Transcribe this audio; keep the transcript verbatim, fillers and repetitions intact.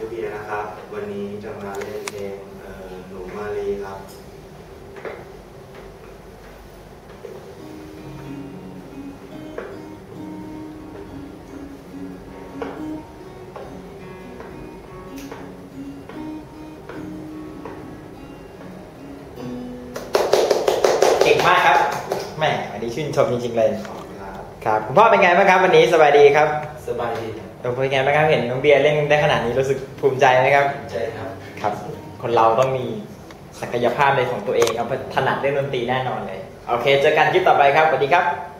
ชื่อเบียร์นะครับวันนี้จะมาเล่นเพลงหนูมาลีครับเก่งมากครับแม่อันนี้ชื่นชมจริงๆเลยครับคุณพ่อเป็นไงบ้างครับวันนี้สบายดีครับสบายดีเราเป็นไงบ้างครับเห็นน้องเบียร์เล่นได้ขนาดนี้รู้สึกภูมิใจไหมครับภูมิใจครับครับคนเราต้องมีศักยภาพในของตัวเองเอาถนัดเล่นดนตรีแน่นอนเลยโอเคเจอกันคลิปต่อไปครับสวัสดีครับ